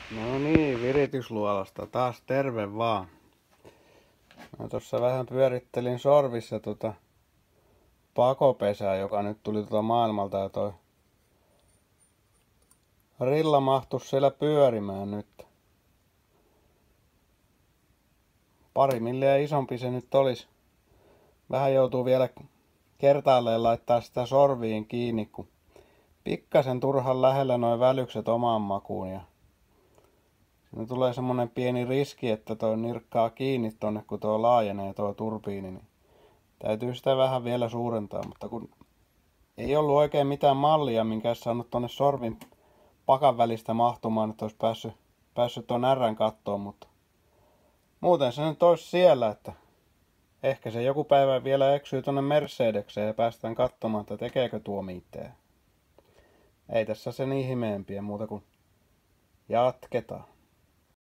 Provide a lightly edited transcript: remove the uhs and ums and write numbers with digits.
No niin, viritysluolasta taas terve vaan. Mä tossa vähän pyörittelin sorvissa pakopesää, joka nyt tuli maailmalta, ja toi rilla mahtus siellä pyörimään nyt. Pari milliä isompi se nyt olisi. Vähän joutuu vielä kertaalleen laittaa sitä sorviin kiinni, kun pikkasen turhan lähellä noin välykset omaan makuun. Ja siinä tulee semmonen pieni riski, että toi nirkkaa kiinni tonne, kun tuo laajenee tuo turbiini. Niin täytyy sitä vähän vielä suurentaa, mutta kun ei ollut oikein mitään mallia, minkä olisi saanut tonne sorvin pakan välistä mahtumaan, että olisi päässyt tuon ärrän kattoon, mutta muuten se nyt olisi siellä, että ehkä se joku päivä vielä eksyy tonne Mercedekseen ja päästään katsomaan, että tekeekö tuo mitään. Ei tässä sen ihmeempiä muuta kuin jatketaan.